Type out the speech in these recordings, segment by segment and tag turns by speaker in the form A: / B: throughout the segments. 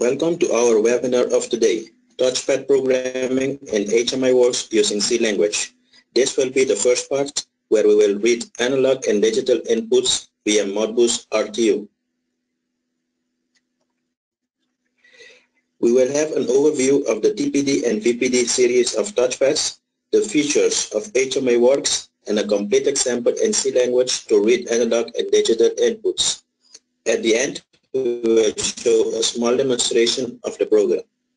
A: Welcome to our webinar of today, Touchpad Programming in HMI Works using C language. This will be the first part where we will read analog and digital inputs via Modbus RTU. We will have an overview of the TPD and VPD series of touchpads, the features of HMI Works, and a complete example in C language to read analog and digital inputs. At the end, we will show a small demonstration of the program.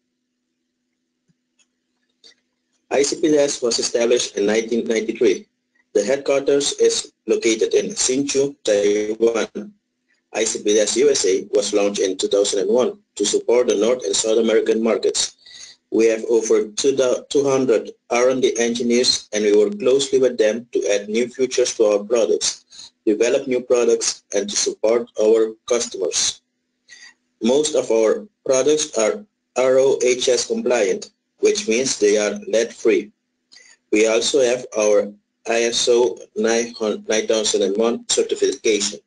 A: ICPDS was established in 1993. The headquarters is located in Hsinchu, Taiwan. ICPDS USA was launched in 2001 to support the North and South American markets. We have over 200 R&D engineers, and we work closely with them to add new features to our products, develop new products, and to support our customers. Most of our products are RoHS compliant, which means they are lead-free. We also have our ISO 9001 certification.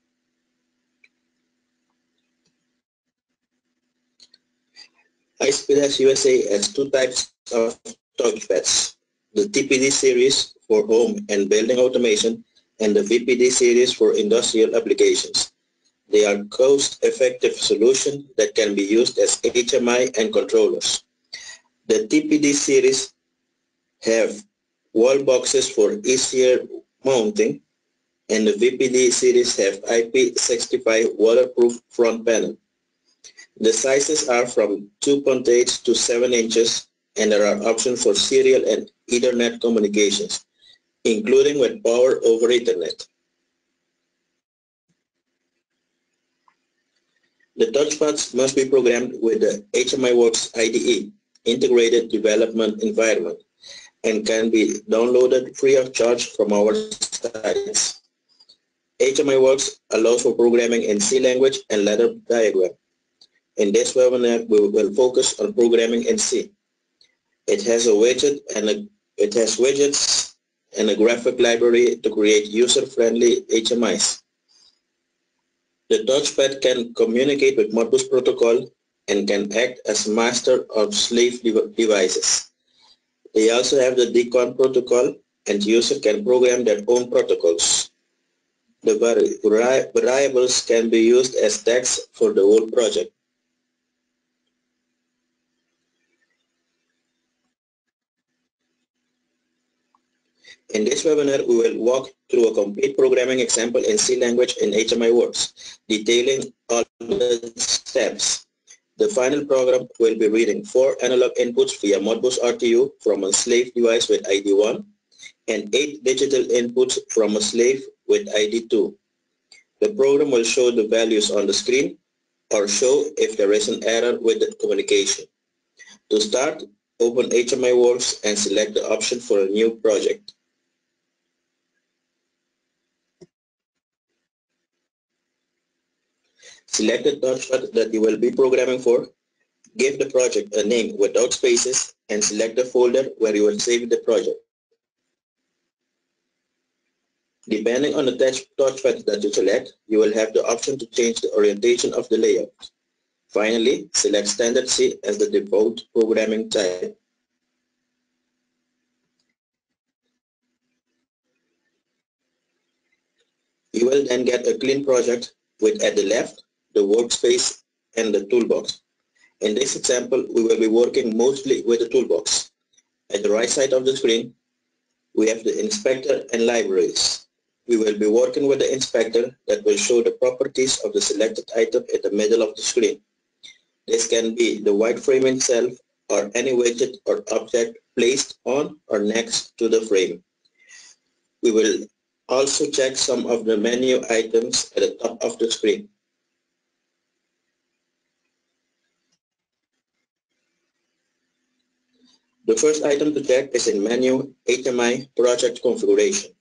A: ICPDS USA has two types of touchpads, the TPD series for home and building automation and the VPD series for industrial applications. They are cost-effective solutions that can be used as HMI and controllers. The TPD series have wall boxes for easier mounting, and the VPD series have IP65 waterproof front panel. The sizes are from 2.8 to 7 inches, and there are options for serial and Ethernet communications, including with power over Ethernet. The touchpads must be programmed with the HMI Works IDE, Integrated Development Environment, and can be downloaded free of charge from our sites. HMI Works allows for programming in C language and ladder diagram. In this webinar, we will focus on programming in C. It has widgets and a graphic library to create user-friendly HMIs. The touchpad can communicate with Modbus protocol and can act as master of slave devices. They also have the DCON protocol, and user can program their own protocols. The variables can be used as text for the whole project. In this webinar, we will walk through a complete programming example in C language in HMI Works, detailing all the steps. The final program will be reading 4 analog inputs via Modbus RTU from a slave device with ID 1 and 8 digital inputs from a slave with ID 2. The program will show the values on the screen or show if there is an error with the communication. To start, open HMI Works and select the option for a new project. Select the touchpad that you will be programming for, give the project a name without spaces, and select the folder where you will save the project. Depending on the touchpad that you select, you will have the option to change the orientation of the layout. Finally, select Standard C as the default programming type. You will then get a clean project with, at the left, the workspace and the toolbox. In this example, we will be working mostly with the toolbox. At the right side of the screen, we have the inspector and libraries. We will be working with the inspector that will show the properties of the selected item in the middle of the screen. This can be the white frame itself or any widget or object placed on or next to the frame. We will also check some of the menu items at the top of the screen. The first item to check is in menu HMI Project Configuration.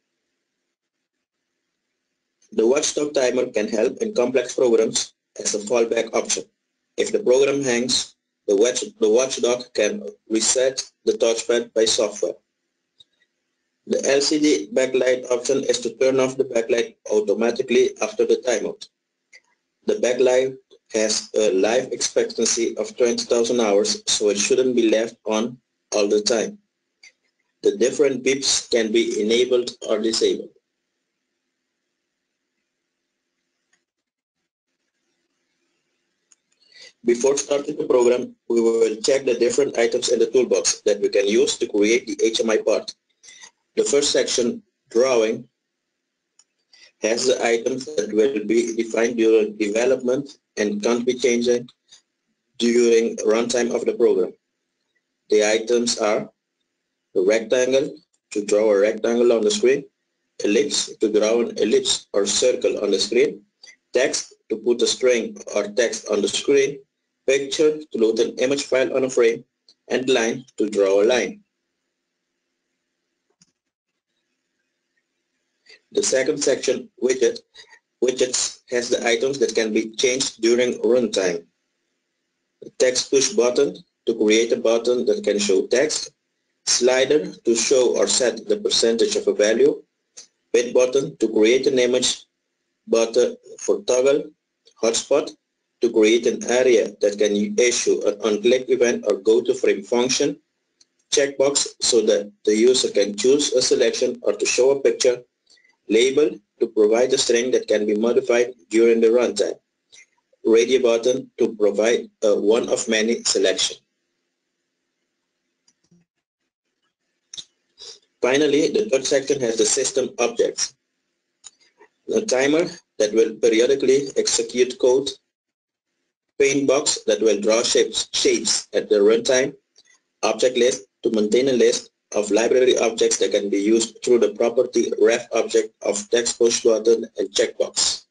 A: The watchdog timer can help in complex programs as a fallback option. If the program hangs, the watchdog can reset the touchpad by software. The LCD backlight option is to turn off the backlight automatically after the timeout. The backlight has a life expectancy of 20,000 hours, so it shouldn't be left on all the time. The different beeps can be enabled or disabled. Before starting the program, we will check the different items in the toolbox that we can use to create the HMI part. The first section, Drawing, has the items that will be defined during development and can't be changed during runtime of the program. The items are the rectangle, to draw a rectangle on the screen, ellipse, to draw an ellipse or circle on the screen, text, to put a string or text on the screen, picture, to load an image file on a frame, and line, to draw a line. The second section, Widgets, has the items that can be changed during runtime. The text push button, to create a button that can show text, slider, to show or set the percentage of a value, bit button, to create an image button for toggle, hotspot, to create an area that can issue an on-click event or go-to-frame function, checkbox, so that the user can choose a selection or to show a picture, label, to provide a string that can be modified during the runtime, radio button, to provide a one-of-many selection. Finally, the third section has the system objects. A timer that will periodically execute code, paint box that will draw shapes at the runtime, object list, to maintain a list of library objects that can be used through the property ref object of text push button and checkbox.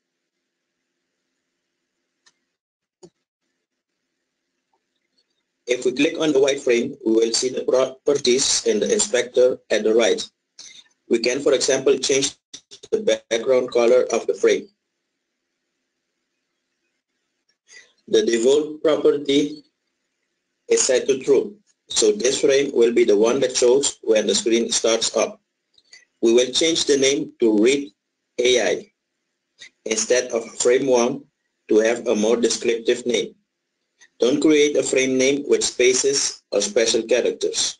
A: If we click on the white frame, we will see the properties in the inspector at the right. We can, for example, change the background color of the frame. The default property is set to true, so this frame will be the one that shows when the screen starts up. We will change the name to Read AI instead of frame 1 to have a more descriptive name. Don't create a frame name with spaces or special characters.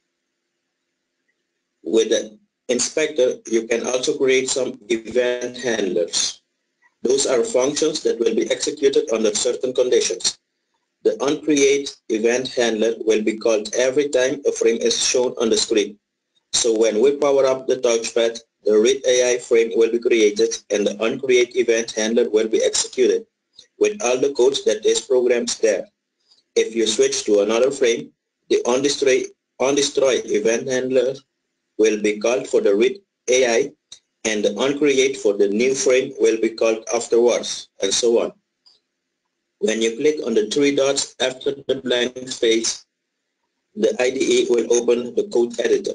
A: With the inspector, you can also create some event handlers. Those are functions that will be executed under certain conditions. The onCreate event handler will be called every time a frame is shown on the screen. So when we power up the touchpad, the Read AI frame will be created and the onCreate event handler will be executed with all the codes that is programmed there. If you switch to another frame, the onDestroy event handler will be called for the Read AI and the onCreate for the new frame will be called afterwards, and so on. When you click on the three dots after the blank space, the IDE will open the code editor.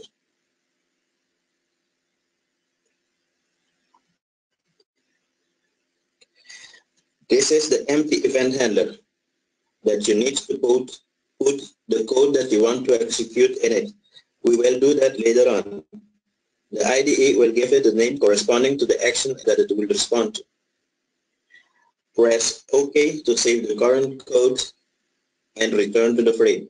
A: This is the empty event handler that you need to put the code that you want to execute in it. We will do that later on. The IDE will give it a name corresponding to the action that it will respond to. Press OK to save the current code and return to the frame.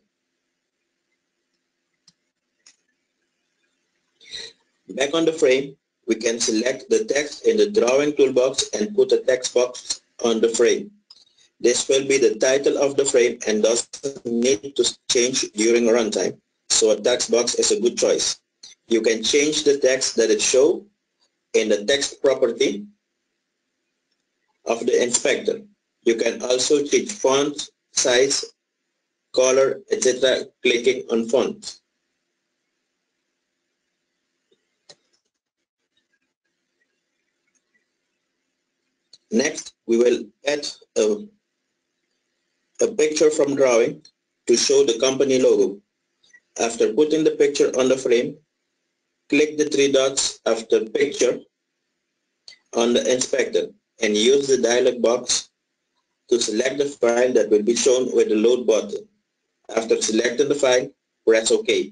A: Back on the frame, we can select the text in the drawing toolbox and put a text box on the frame. This will be the title of the frame and doesn't need to change during runtime, so a text box is a good choice. You can change the text that it shows in the text property of the inspector. You can also change font, size, color, etc. clicking on font. Next, we will add a picture from drawing to show the company logo. After putting the picture on the frame, click the three dots after picture on the inspector and use the dialog box to select the file that will be shown with the load button. After selecting the file, press OK.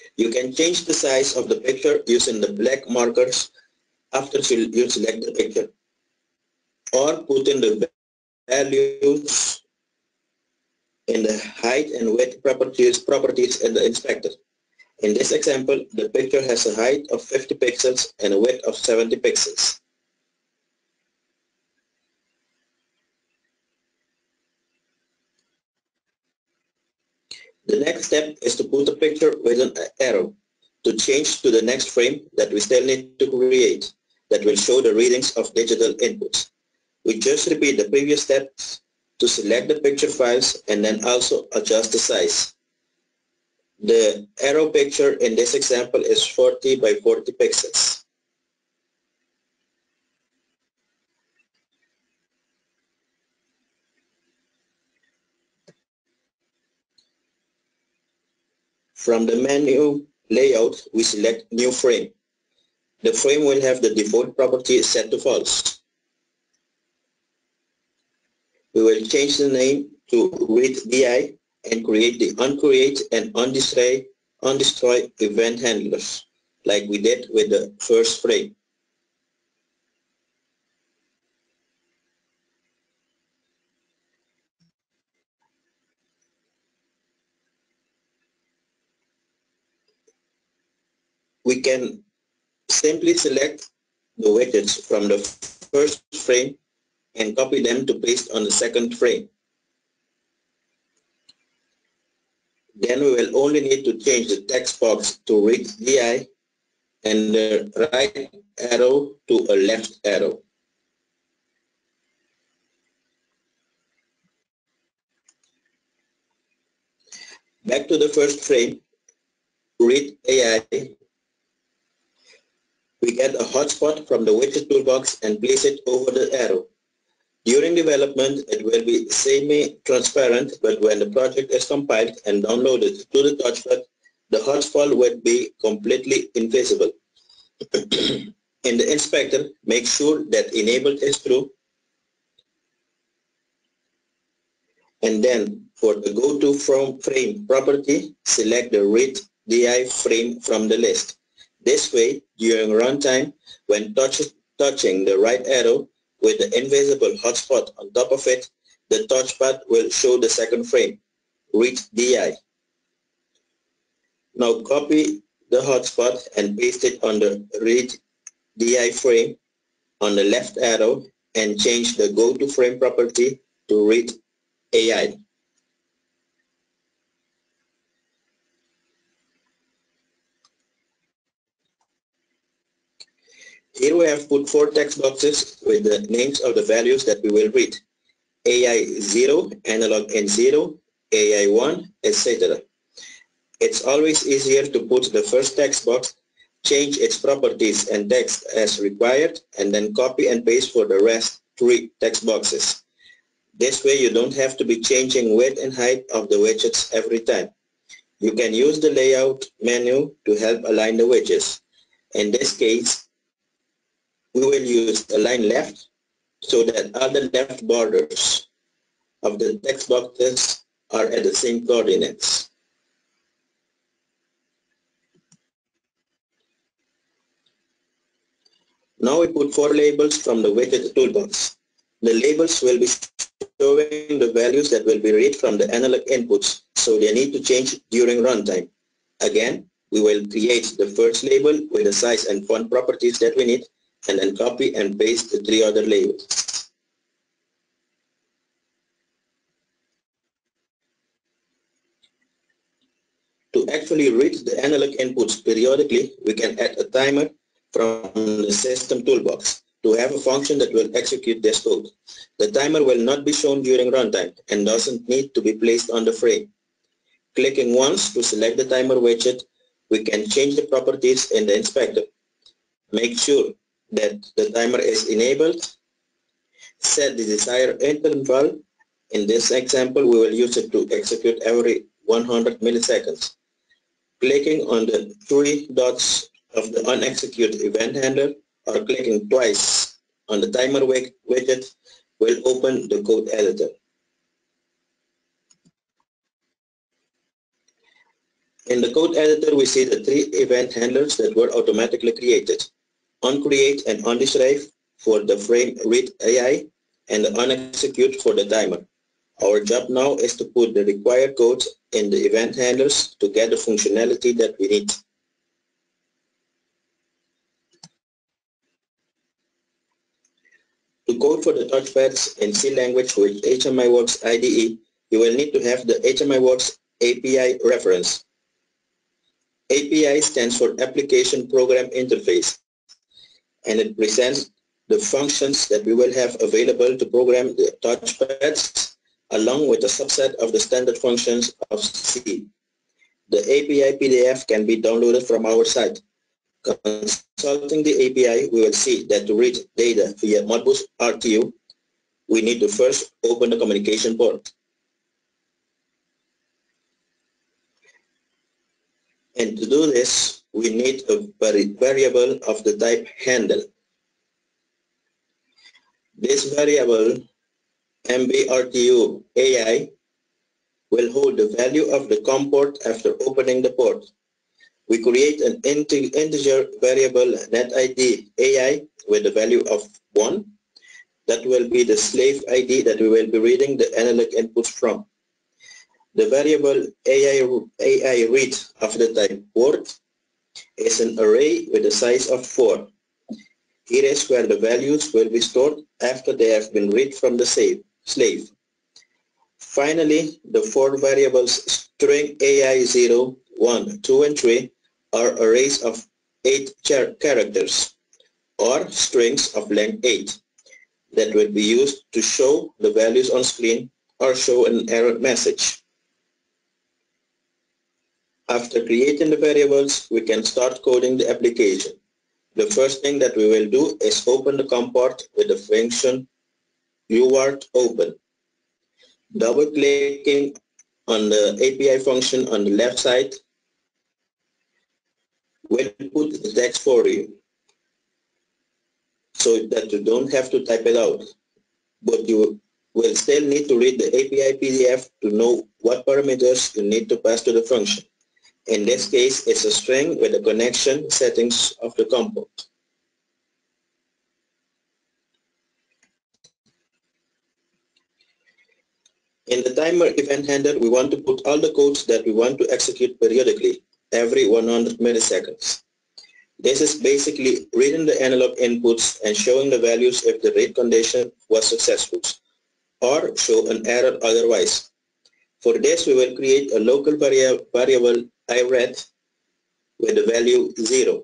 A: You can change the size of the picture using the black markers after you select the picture, or put in the values in the height and width properties in the inspector. In this example, the picture has a height of 50 pixels and a width of 70 pixels. The next step is to put a picture with an arrow to change to the next frame that we still need to create that will show the readings of digital inputs. We just repeat the previous steps to select the picture files and then also adjust the size. The arrow picture in this example is 40 by 40 pixels. From the menu layout, we select New Frame. The frame will have the default property set to false. We will change the name to read DI and create the uncreate and undestroy event handlers, like we did with the first frame. We can simply select the widgets from the first frame and copy them to paste on the second frame. Then we will only need to change the text box to read DI and the right arrow to a left arrow. Back to the first frame, read AI. We get a hotspot from the widget toolbox and place it over the arrow. During development, it will be semi-transparent, but when the project is compiled and downloaded to the TouchPad, the hotspot will be completely invisible. In the inspector, make sure that enabled is true, and then for the go-to frame property, select the read DI frame from the list. This way, during runtime, when touching the right arrow with the invisible hotspot on top of it, the touchpad will show the second frame, read DI. Now copy the hotspot and paste it on the read DI frame on the left arrow and change the go-to frame property to read AI. Here we have put 4 text boxes with the names of the values that we will read. AI0, analog N0, AI1, etc. It's always easier to put the first text box, change its properties and text as required, and then copy and paste for the rest 3 text boxes. This way you don't have to be changing width and height of the widgets every time. You can use the layout menu to help align the widgets. In this case, we will use align left so that all the left borders of the text boxes are at the same coordinates. Now we put 4 labels from the widget toolbox. The labels will be showing the values that will be read from the analog inputs, so they need to change during runtime. Again, we will create the first label with the size and font properties that we need, and then copy and paste the 3 other labels. To actually read the analog inputs periodically, we can add a timer from the system toolbox to have a function that will execute this code. The timer will not be shown during runtime and doesn't need to be placed on the frame. Clicking once to select the timer widget, we can change the properties in the inspector. Make sure that the timer is enabled. Set the desired interval. In this example, we will use it to execute every 100 milliseconds. Clicking on the 3 dots of the unexecuted event handler or clicking twice on the timer widget will open the code editor. In the code editor, we see the three event handlers that were automatically created: onCreate and onDescribe for the frame read AI and the onExecute for the timer. Our job now is to put the required codes in the event handlers to get the functionality that we need. To code for the touchpads in C language with HMI Works IDE, you will need to have the HMI Works API reference. API stands for Application Program Interface, and it presents the functions that we will have available to program the touchpads along with a subset of the standard functions of C. The API PDF can be downloaded from our site. Consulting the API, we will see that to read data via Modbus RTU, we need to first open the communication port. And to do this, we need a variable of the type handle. This variable, MBRTU AI, will hold the value of the COM port after opening the port. We create an integer variable netID AI with the value of 1. That will be the slave ID that we will be reading the analog inputs from. The variable AI read of the type port is an array with a size of 4. Here is where the values will be stored after they have been read from the slave. Finally, the 4 variables string AI 0, 1, 2, and 3 are arrays of 8 characters or strings of length 8 that will be used to show the values on screen or show an error message. After creating the variables, we can start coding the application. The first thing that we will do is open the COM port with the function uart_open. Double-clicking on the API function on the left side will put the text for you so that you don't have to type it out. But you will still need to read the API PDF to know what parameters you need to pass to the function. In this case, it's a string with the connection settings of the COM port. In the timer event handler, we want to put all the codes that we want to execute periodically, every 100 milliseconds. This is basically reading the analog inputs and showing the values if the read condition was successful, or show an error otherwise. For this, we will create a local variable iRead with the value 0.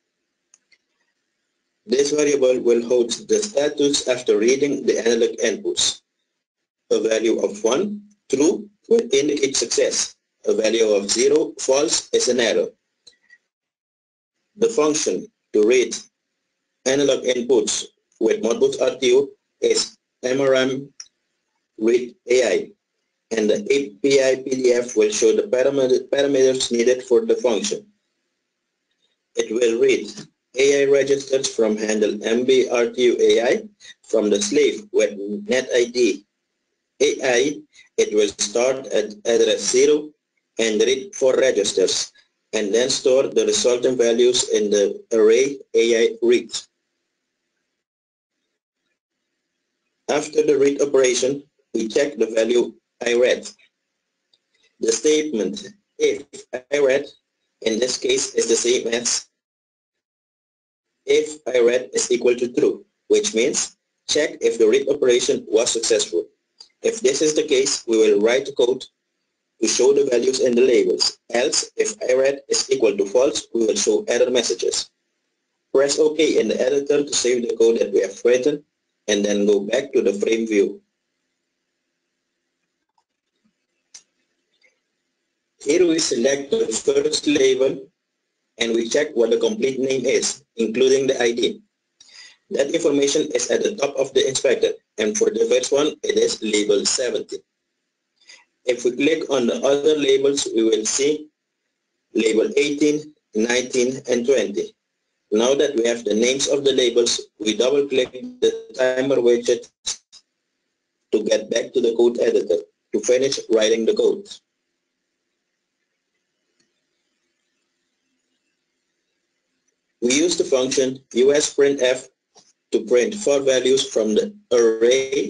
A: This variable will hold the status after reading the analog inputs. A value of 1, true, will indicate success. A value of 0, false, is an error. The function to read analog inputs with Modbus RTU is MRM read AI, and the API PDF will show the parameters needed for the function. It will read AI registers from handle MBRTU AI from the slave with netID AI. It will start at address 0 and read 4 registers, and then store the resultant values in the array AI read. After the read operation, we check the value iRead. The statement if iRead in this case is the same as if iRead is equal to true, which means check if the read operation was successful. If this is the case, we will write code to show the values in the labels. Else, if iRead is equal to false, we will show error messages. Press OK in the editor to save the code that we have written, and then go back to the frame view. Here we select the first label and we check what the complete name is, including the ID. That information is at the top of the inspector, and for the first one, it is label 70. If we click on the other labels, we will see label 18, 19, and 20. Now that we have the names of the labels, we double-click the timer widget to get back to the code editor to finish writing the code. We use the function usprintf to print 4 values from the array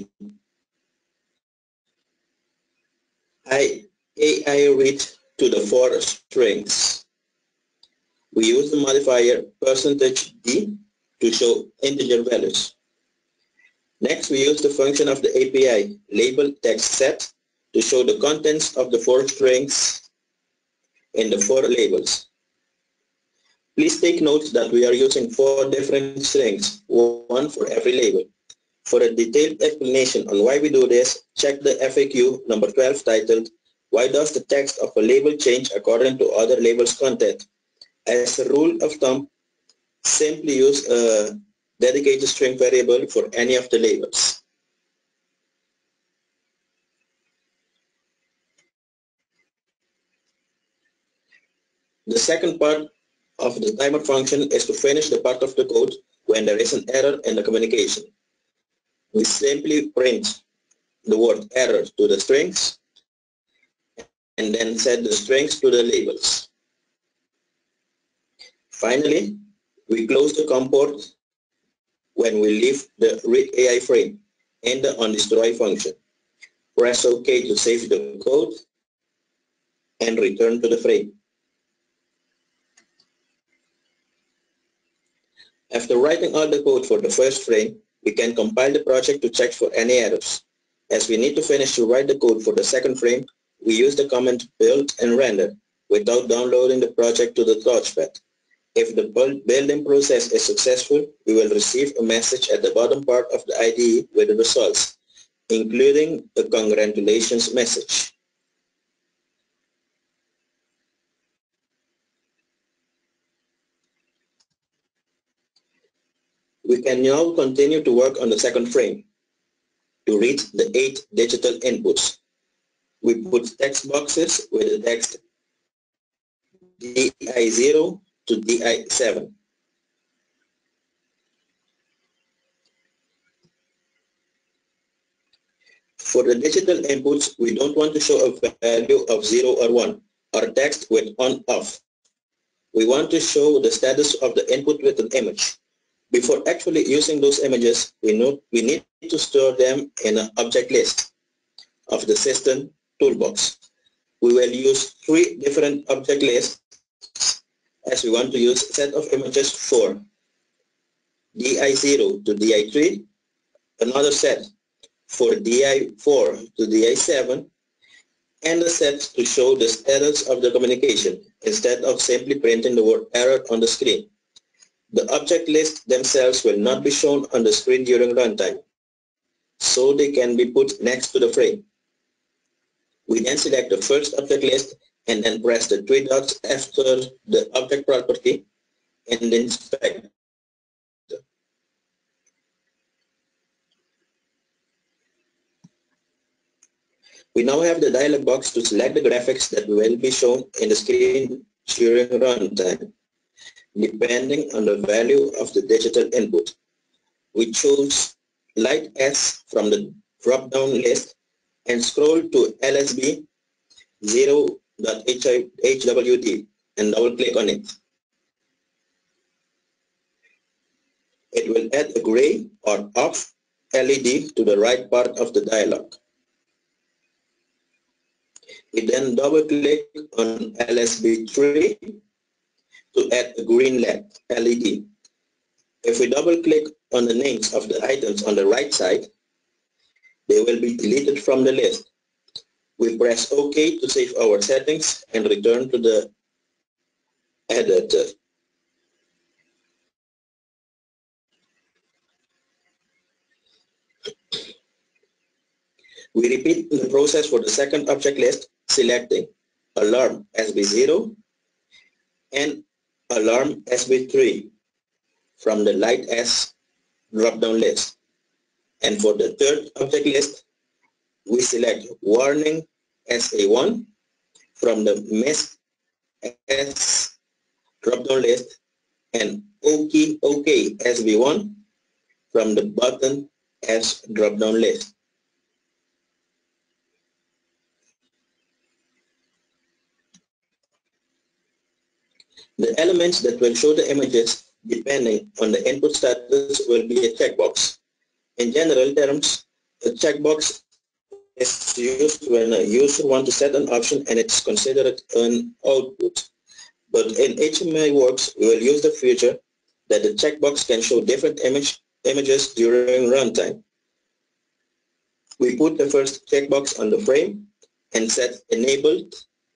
A: AI read to the 4 strings. We use the modifier %d to show integer values. Next, we use the function of the API label text set to show the contents of the 4 strings in the 4 labels. Please take note that we are using 4 different strings, one for every label. For a detailed explanation on why we do this, check the FAQ number 12 titled, "Why does the text of a label change according to other labels' content?" As a rule of thumb, simply use a dedicated string variable for any of the labels. The second part of the timer function is to finish the part of the code when there is an error in the communication. We simply print the word error to the strings and then set the strings to the labels. Finally, we close the COM port when we leave the read AI frame in the onDestroy function. Press OK to save the code and return to the frame. After writing all the code for the first frame, we can compile the project to check for any errors. As we need to finish to write the code for the second frame, we use the command build and render without downloading the project to the TouchPad. If the building process is successful, we will receive a message at the bottom part of the IDE with the results, including a congratulations message. We can now continue to work on the second frame. To read the 8 digital inputs, we put text boxes with the text DI0 to DI7. For the digital inputs, we don't want to show a value of 0 or 1, or text with on-off. We want to show the status of the input with an image. Before actually using those images, we need to store them in an object list of the system toolbox. We will use 3 different object lists as we want to use a set of images for DI0 to DI3, another set for DI4 to DI7, and a set to show the status of the communication instead of simply printing the word error on the screen. The object lists themselves will not be shown on the screen during runtime, so they can be put next to the frame. We then select the first object list and then press the 3 dots after the object property and then inspect. We now have the dialog box to select the graphics that will be shown in the screen during runtime, depending on the value of the digital input. We choose Light S from the drop-down list and scroll to LSB 0.HWD and double-click on it. It will add a gray or off LED to the right part of the dialog. We then double-click on LSB3 to add a green LED. If we double-click on the names of the items on the right side, they will be deleted from the list. We press OK to save our settings and return to the editor. We repeat the process for the second object list, selecting alarm SB0 and alarm SB3 from the Light S drop-down list. And for the third object list, we select warning SA1 from the Mist S drop-down list and OK SB1 from the button S drop-down list. The elements that will show the images depending on the input status, will be a checkbox. In general terms, a checkbox is used when a user wants to set an option and it's considered an output. But in HMI Works, we will use the feature that the checkbox can show different images during runtime. We put the first checkbox on the frame and set enabled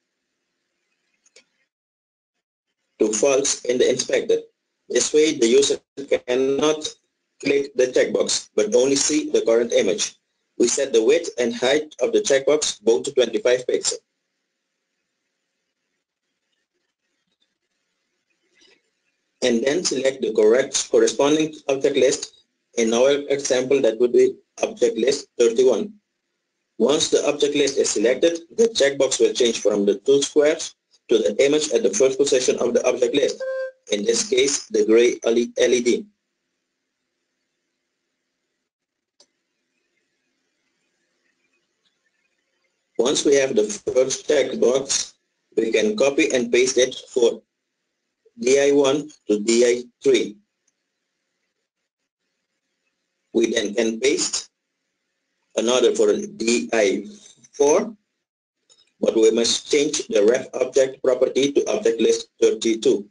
A: to false in the inspector. This way, the user cannot click the checkbox, but only see the current image. We set the width and height of the checkbox both to 25 pixels. And then select the correct corresponding object list. In our example, that would be object list 31. Once the object list is selected, the checkbox will change from the two squares to the image at the first position of the object list, in this case, the gray LED. Once we have the first checkbox, we can copy and paste it for DI1 to DI3. We then can paste another for DI4, but we must change the ref object property to object list 32,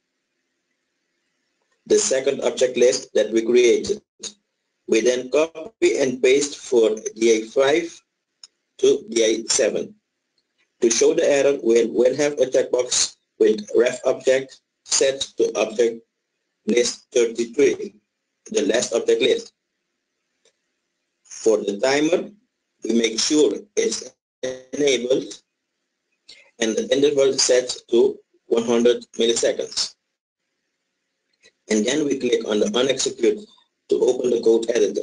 A: the second object list that we created. We then copy and paste for DI5 to DI7. To show the error, we'll have a checkbox with ref object set to object list 33, the last object list. For the timer, we make sure it's enabled and the interval set to 100 milliseconds. And then we click on the unexecute to open the code editor.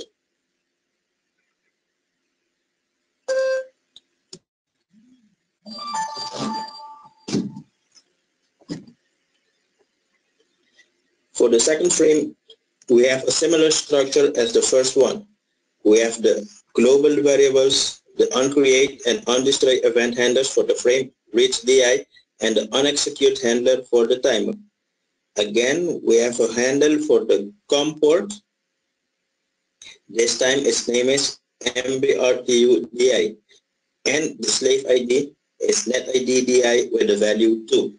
A: For the second frame, we have a similar structure as the first one. We have the global variables, the uncreate and undestroy event handlers for the frame reach DI, and the unexecute handler for the timer. Again, we have a handle for the COM port. This time its name is MBRTU-DI, and the slave ID is NetID-DI with the value 2.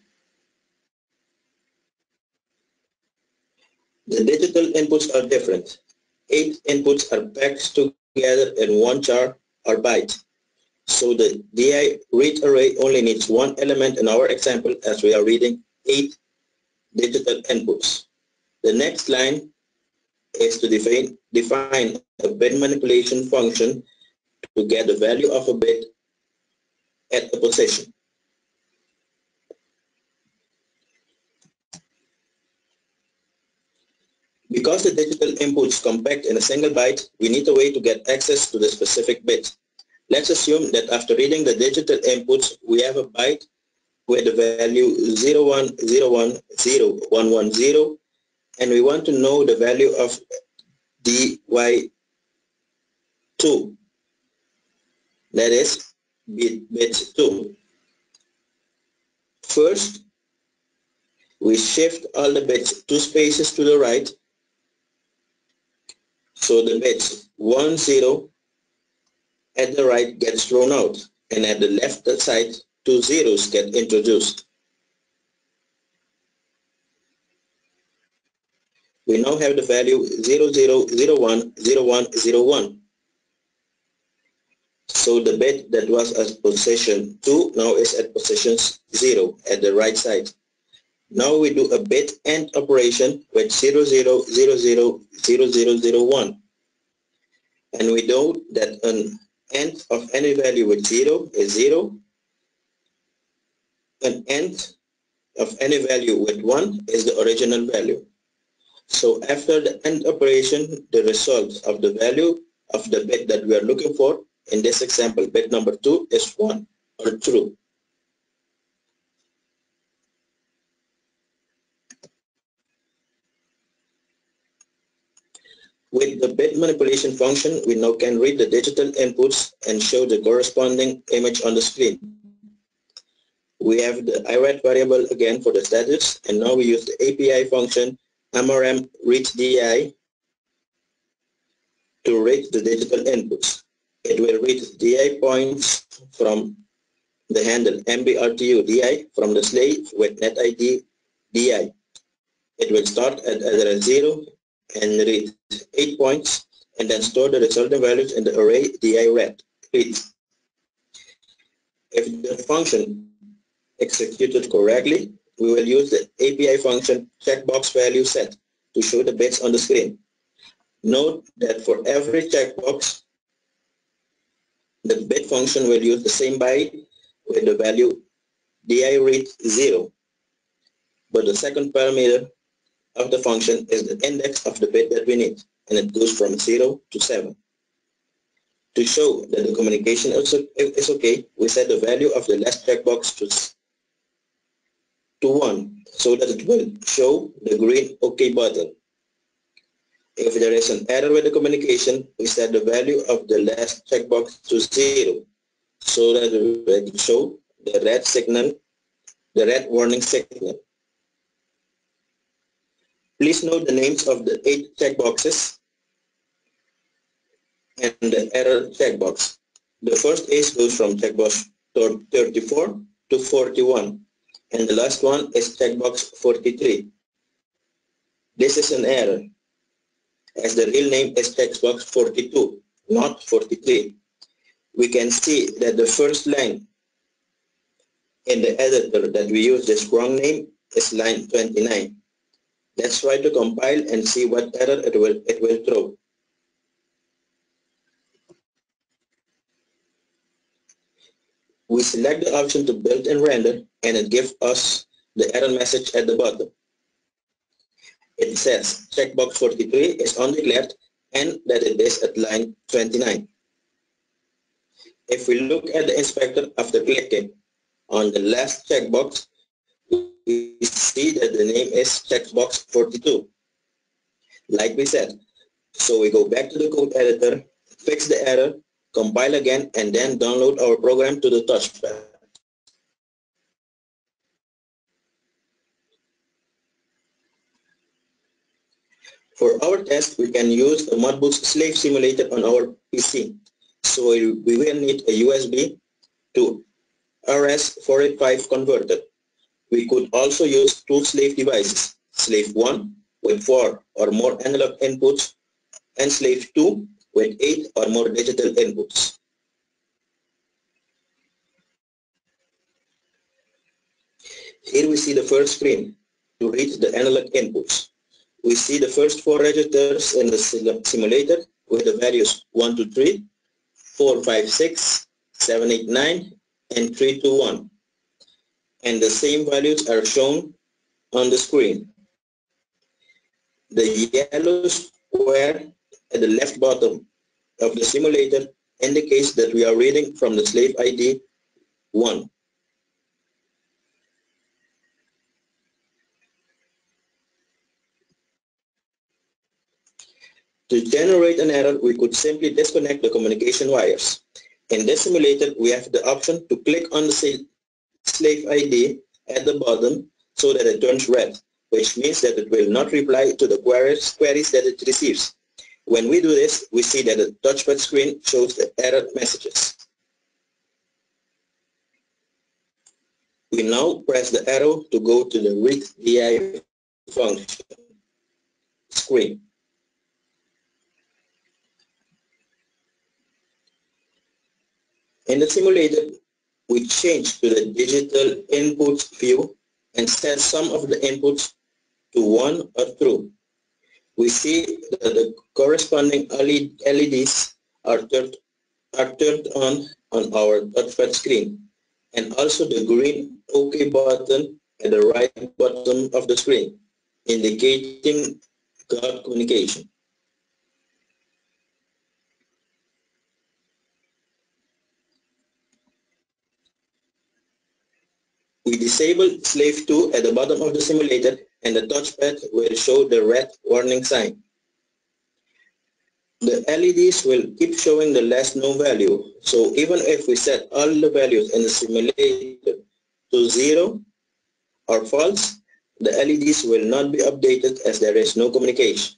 A: The digital inputs are different. 8 inputs are packed together in one char or byte. So the DI read array only needs one element in our example, as we are reading 8 digital inputs. The next line is to define a bit manipulation function to get the value of a bit at a position. Because the digital inputs compact in a single byte, we need a way to get access to the specific bit. Let's assume that after reading the digital inputs, we have a byte with the value 010101110, and we want to know the value of DY2, that is bit 2. First, we shift all the bits 2 spaces to the right, so the bits 10 at the right gets thrown out, and at the left side 2 zeros get introduced. We now have the value 00010101. So the bit that was at position 2 now is at position 0 at the right side. Now we do a bit AND operation with 00000001. And we know that an AND of any value with 0 is 0. An AND of any value with 1 is the original value. So after the AND operation, the result of the value of the bit that we are looking for, in this example, bit number 2 is 1 or true. With the bit manipulation function, we now can read the digital inputs and show the corresponding image on the screen. We have the IRAD variable again for the status, and now we use the API function MRM read DI to read the digital inputs. It will read DI points from the handle MBRTU DI from the slave with net ID DI. It will start at address 0 and read 8 points and then store the resulting values in the array DI reads. If the function executed correctly, we will use the API function checkbox value set to show the bits on the screen. Note that for every checkbox, the bit function will use the same byte with the value DI read 0, but the second parameter of the function is the index of the bit that we need, and it goes from 0 to 7. To show that the communication is okay, we set the value of the last checkbox to 1, so that it will show the green OK button. If there is an error with the communication, we set the value of the last checkbox to 0, so that it will show the red signal, the red warning signal. Please note the names of the 8 checkboxes and the error checkbox. The first ace goes from checkbox 34 to 41, and the last one is checkbox 43. This is an error, as the real name is checkbox 42, not 43. We can see that the first line in the editor that we use this wrong name is line 29. Let's try to compile and see what error it will throw. We select the option to build and render, and it gives us the error message at the bottom. It says checkbox 43 is undeclared and that it is at line 29. If we look at the inspector after clicking on the last checkbox, we see that the name is checkbox 42, like we said. So we go back to the code editor, fix the error, compile again, and then download our program to the TouchPad. For our test, we can use the Modbus slave simulator on our PC. So we will need a USB to RS485 converter. We could also use 2 slave devices, slave 1 with 4 or more analog inputs and slave 2 with 8 or more digital inputs. Here we see the first screen to read the analog inputs. We see the first 4 registers in the simulator with the values 1, 2, 3, 4, 5, 6, 7, 8, 9, and 3, 2, 1. And the same values are shown on the screen. The yellow square at the left bottom of the simulator indicates that we are reading from the slave ID 1. To generate an error, we could simply disconnect the communication wires. In this simulator, we have the option to click on the slave ID at the bottom so that it turns red, which means that it will not reply to the queries that it receives. When we do this, we see that the touchpad screen shows the error messages. We now press the arrow to go to the read DI function screen. In the simulator, we change to the digital inputs view and set some of the inputs to 1 or true. We see that the corresponding LEDs are turned on our touchpad screen, and also the green OK button at the right bottom of the screen, indicating good communication. We disable slave 2 at the bottom of the simulator, and the touchpad will show the red warning sign. The LEDs will keep showing the last known value, so even if we set all the values in the simulator to 0 or false, The LEDs will not be updated as there is no communication.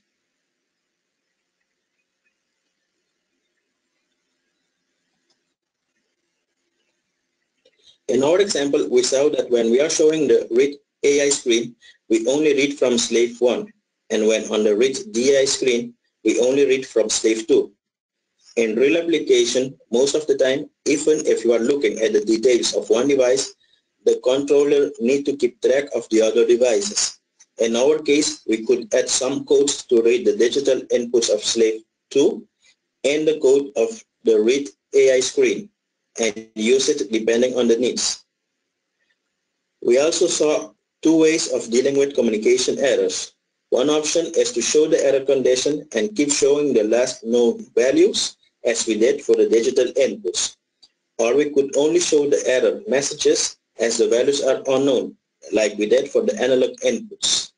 A: In our example, we saw that when we are showing the read AI screen, we only read from slave 1, and when on the read DI screen, we only read from slave 2. In real application, most of the time, even if you are looking at the details of one device, the controller need to keep track of the other devices. In our case, we could add some codes to read the digital inputs of slave 2 and the code of the read AI screen and use it depending on the needs. We also saw two ways of dealing with communication errors. One option is to show the error condition and keep showing the last known values as we did for the digital inputs. Or we could only show the error messages as the values are unknown, like we did for the analog inputs.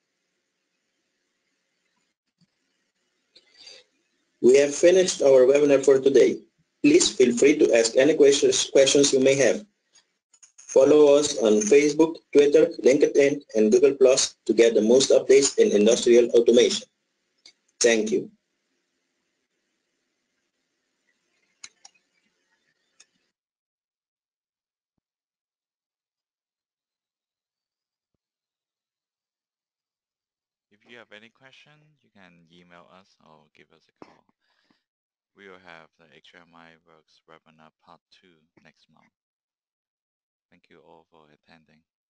A: We have finished our webinar for today. Please feel free to ask any questions you may have. Follow us on Facebook, Twitter, LinkedIn, and Google Plus to get the most updates in industrial automation. Thank you.
B: If you have any question, you can email us or give us a call. We will have the HMI Works webinar part 2 next month. Thank you all for attending.